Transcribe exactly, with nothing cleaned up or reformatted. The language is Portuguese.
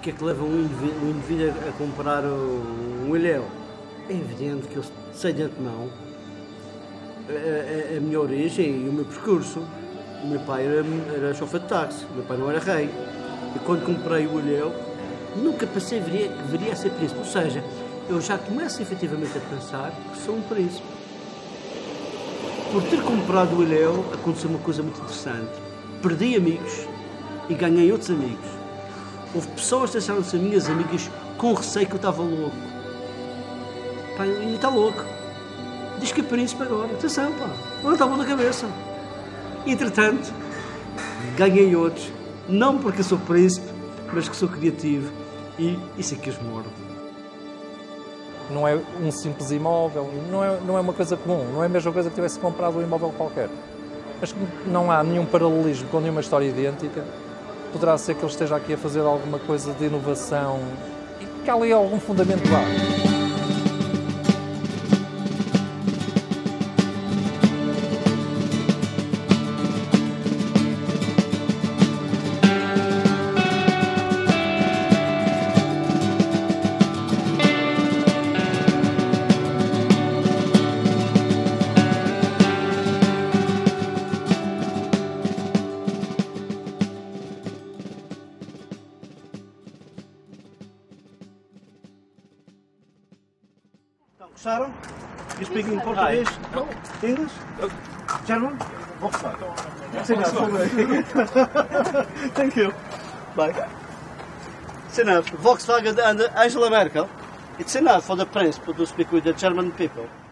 que é que leva um indivíduo, um indivíduo a comprar um ilhéu? É evidente que eu sei de antemão a, a, a minha origem e o meu percurso. O meu pai era, era chofer de táxi, o meu pai não era rei. E quando comprei o ilhéu, nunca pensei que viria, viria a ser príncipe. Ou seja, eu já começo efetivamente a pensar que sou um príncipe. Por ter comprado o ilhéu, aconteceu uma coisa muito interessante. Perdi amigos e ganhei outros amigos. Houve pessoas que deixaram de ser minhas amigas com receio que eu estava louco. Pá, ele está louco. Diz que é príncipe agora. Atenção, pá. Não está bom na cabeça. Entretanto, ganhei outros. Não porque eu sou príncipe, mas que sou criativo. E isso é que os morde. Não é um simples imóvel, não é, não é uma coisa comum, não é a mesma coisa que tivesse comprado um imóvel qualquer. Mas não há nenhum paralelismo com nenhuma história idêntica. Poderá ser que ele esteja aqui a fazer alguma coisa de inovação e que há ali algum fundamento lá. Gostaram? You speak in Portuguese? No. English? German? Volkswagen. That's enough for me. Thank you. Bye. It's enough. Volkswagen and Angela Merkel. It's enough for the prince to speak with the German people.